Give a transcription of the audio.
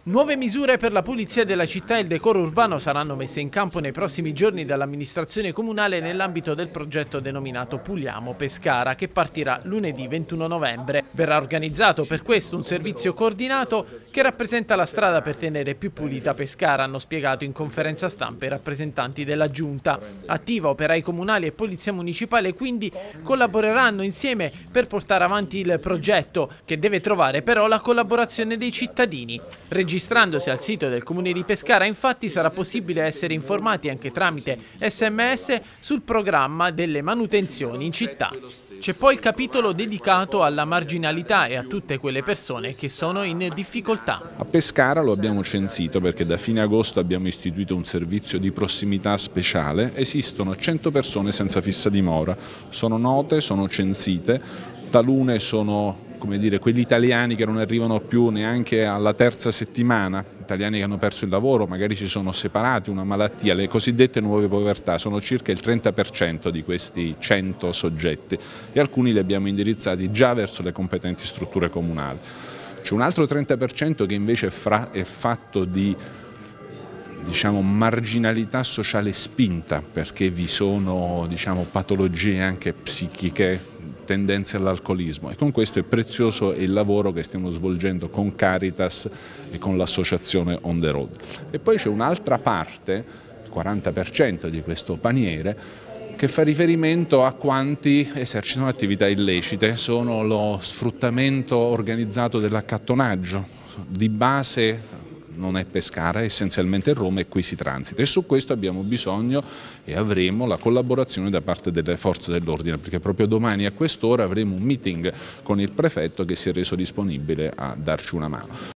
Nuove misure per la pulizia della città e il decoro urbano saranno messe in campo nei prossimi giorni dall'amministrazione comunale nell'ambito del progetto denominato Puliamo Pescara, che partirà lunedì 21 novembre. Verrà organizzato per questo un servizio coordinato che rappresenta la strada per tenere più pulita Pescara, hanno spiegato in conferenza stampa i rappresentanti della Giunta. Attiva, operai comunali e polizia municipale quindi collaboreranno insieme per portare avanti il progetto, che deve trovare però la collaborazione dei cittadini. Registrandosi al sito del Comune di Pescara, infatti, sarà possibile essere informati anche tramite SMS sul programma delle manutenzioni in città. C'è poi il capitolo dedicato alla marginalità e a tutte quelle persone che sono in difficoltà. A Pescara lo abbiamo censito perché da fine agosto abbiamo istituito un servizio di prossimità speciale. Esistono 100 persone senza fissa dimora, sono note, sono censite, talune sono, come dire, quelli italiani che non arrivano più neanche alla terza settimana, italiani che hanno perso il lavoro, magari si sono separati, una malattia, le cosiddette nuove povertà, sono circa il 30% di questi 100 soggetti e alcuni li abbiamo indirizzati già verso le competenti strutture comunali. C'è un altro 30% che invece è fatto di marginalità sociale spinta, perché vi sono patologie anche psichiche, tendenze all'alcolismo, e con questo è prezioso il lavoro che stiamo svolgendo con Caritas e con l'associazione On The Road. E poi c'è un'altra parte, il 40% di questo paniere, che fa riferimento a quanti esercitano attività illecite, sono lo sfruttamento organizzato dell'accattonaggio. Di base non è Pescara, è essenzialmente Roma, e qui si transita, e su questo abbiamo bisogno e avremo la collaborazione da parte delle forze dell'ordine, perché proprio domani a quest'ora avremo un meeting con il prefetto che si è reso disponibile a darci una mano.